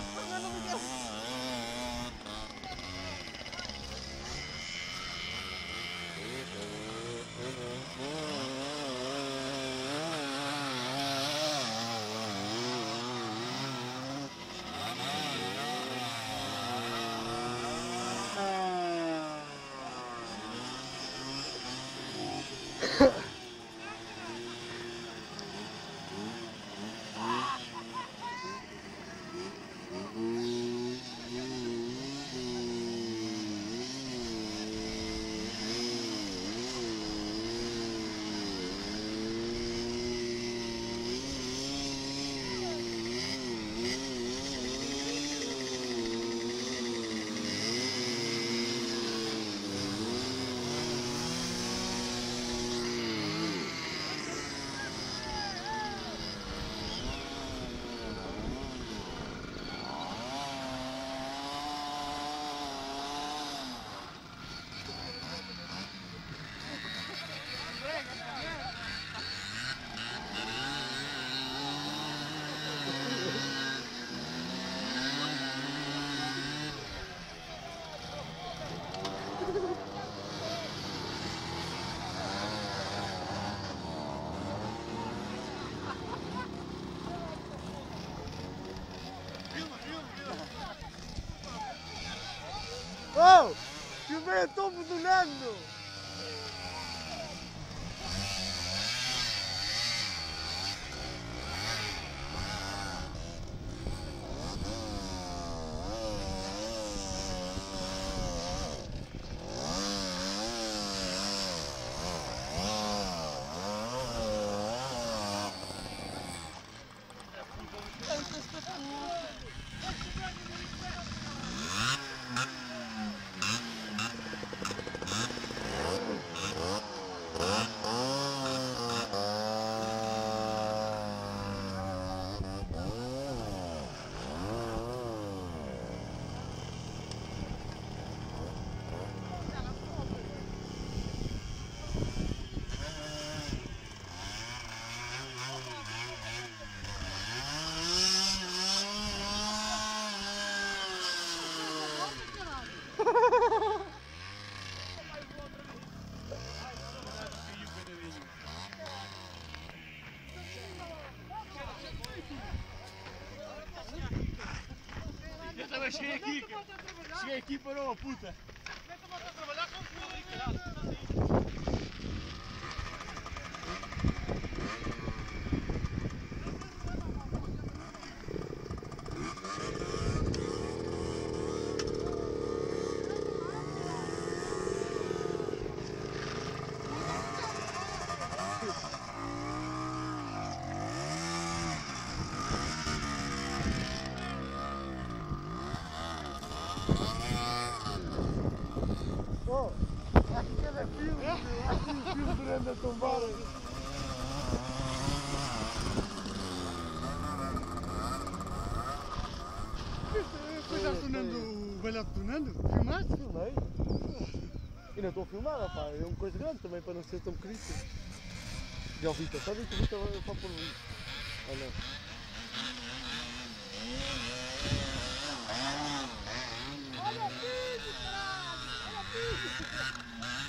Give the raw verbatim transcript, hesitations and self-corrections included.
Oh! Que vem o topo do Nando! Cheguei aqui, cheguei aqui e parou a puta. Mete-me a trabalhar com o Oh! Acho que ele é filme! Acho que o filme durante a tombada! Depois já sonando o velhote do Nando? Filmaste? Filmei! E não estou a filmar, rapá, é uma coisa grande também para não ser tão pequenito. Já o Vitor, sabe que o Vitor é só por mim. Ah não. Olha o vídeo, caralho! Olha o vídeo!